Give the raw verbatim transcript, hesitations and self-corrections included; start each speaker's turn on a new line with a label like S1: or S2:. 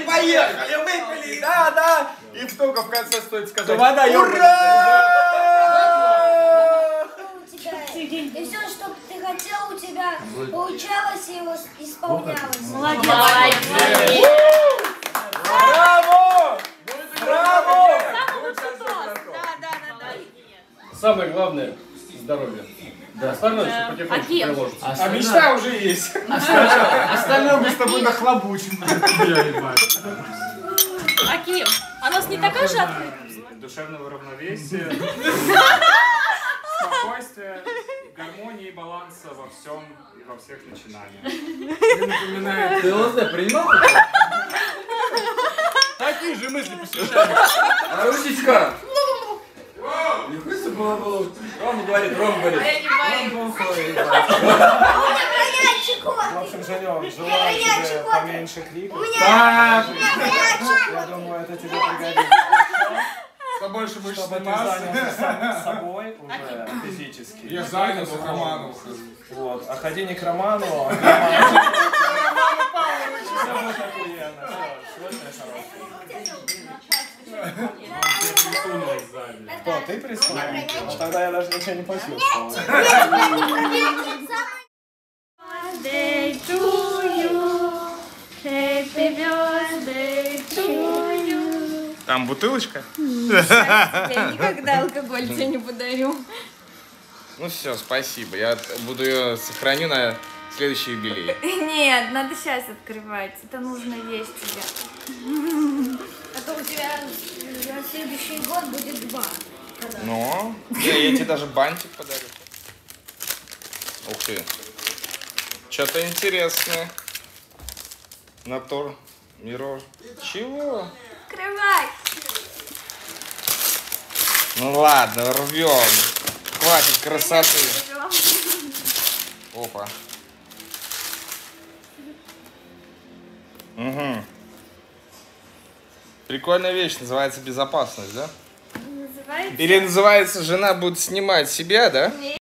S1: поехали, выпили, да, да. И только в конце стоит сказать:
S2: вода,
S1: ура!
S3: И все, что ты хотел, у тебя получалось и исполнялось.
S4: Молодец.
S1: Браво! Браво!
S2: Самое главное — здоровье. Да. Остальное все потихоньку приложится.
S1: А мечта уже есть.
S5: Остальное мы с тобой нахлобучим.
S4: Аким, а нас не такая же открытая?
S6: Душевного равновесия, спокойствия, гармонии и баланса во всем и во всех начинаниях.
S2: Ты ЛСД принимал? Такие же мысли посещали. А ручечка? Рома говорит, Рома говорит.
S5: В общем, Женек, желаю тебе поменьше криков.
S1: Так,
S5: Я думаю, это тебе пригодится.
S1: побольше мышечной
S5: Чтобы ты
S1: массы.
S5: занялся сам собой уже физически.
S1: Я занялся, к Роману ухожу.
S5: Вот. А ходи не к Роману, а к Роману. Все будет охуенно. Все, Кто, ты прислал? Тогда я даже ничего не почувствовал.
S4: Birthday to you, happy birthday to you.
S1: Там бутылочка?
S4: Я никогда алкоголь тебе не подарю.
S1: Ну все, спасибо. Я буду ее сохраню на следующий юбилей.
S4: Нет, надо сейчас открывать. Это нужная вещь тебе.
S3: А то у тебя на следующий год будет два.
S1: Ну, я, я тебе даже бантик подарю. Ух ты. Что-то интересное. Натур. Миро. Чего?
S4: Открывай.
S1: Ну ладно, рвем. Хватит красоты. Опа. Угу. Прикольная вещь, называется безопасность, да?
S4: Называется?
S1: Или называется жена будет снимать себя, да?